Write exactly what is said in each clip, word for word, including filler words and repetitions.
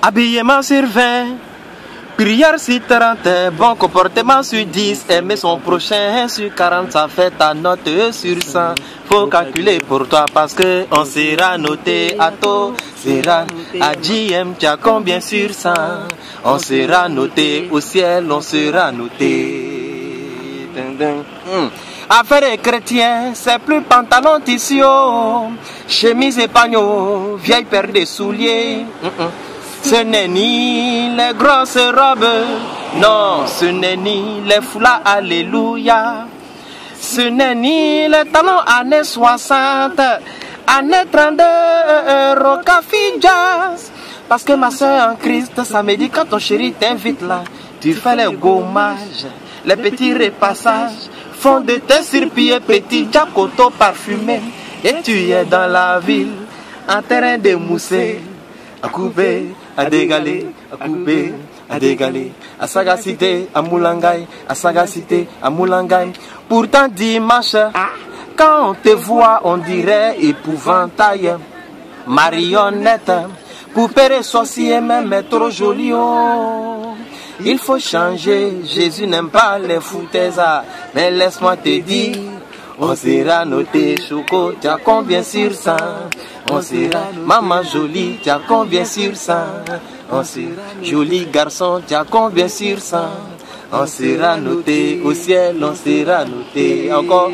Habillement sur vingt, prière sur trente, bon comportement sur dix, aimer son prochain sur quarante, ça fait ta note sur cent. Faut calculer pour toi parce que on sera noté à taux, sera à J M, tu as combien sur cent? On sera noté au ciel, on sera noté. Dun, dun. Hmm. Affaire des chrétiens, c'est plus pantalon tissu, chemise et pagnon, vieille paire de souliers. Mm -mm. Ce n'est ni les grosses robes, non, ce n'est ni les foulards, alléluia. Ce n'est ni les talons années soixante, années trente-deux, Rocafi Jazz. Parce que ma soeur en Christ, ça me dit quand ton chéri t'invite là, tu fais les gommages, les petits repassages, fond de tes sur pied petit, jacoto parfumé, et tu es dans la ville, en terrain de mousser, à couper, à dégaler, à couper, à dégaler, à sagacité, à Moulangay, à sagacité, à Moulangay. Pourtant dimanche, quand on te voit, on dirait épouvantail, marionnette, poupée et sorcier, même est trop joli. Oh. Il faut changer, Jésus n'aime pas les foutaises, mais laisse-moi te dire, on sera noté, Choco, tu as combien sur cent? On sera, maman jolie, tu as combien sur cent? On sera, joli garçon, tu as combien sur cent? On sera noté, au ciel, on sera noté, encore.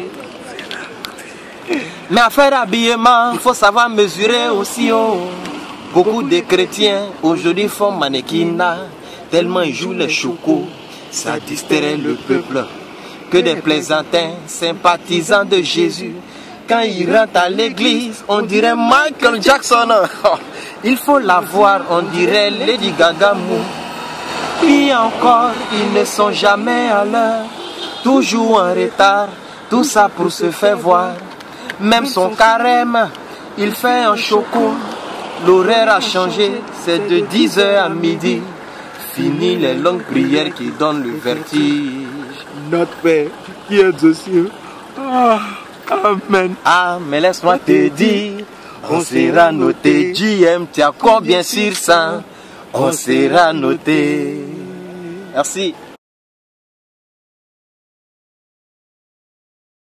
Mais à faire habillement, il faut savoir mesurer aussi, oh. Beaucoup de chrétiens, aujourd'hui, font mannequinat. Tellement ils jouent les chocos, ça distrait le peuple. Que des plaisantins, sympathisants de Jésus. Quand ils rentrent à l'église, on dirait Michael Jackson. Il faut la voir, on dirait Lady Gaga mou. Puis encore, ils ne sont jamais à l'heure, toujours en retard, tout ça pour se faire voir. Même son carême, il fait un choco. L'horaire a changé, c'est de dix heures à midi. Fini les longues prières qui donnent le vertige. Notre Père qui es aux cieux. Ah, amen. Ah, mais laisse-moi te dire, on sera noté. J M, tu as combien sur cent? On sera noté. Merci.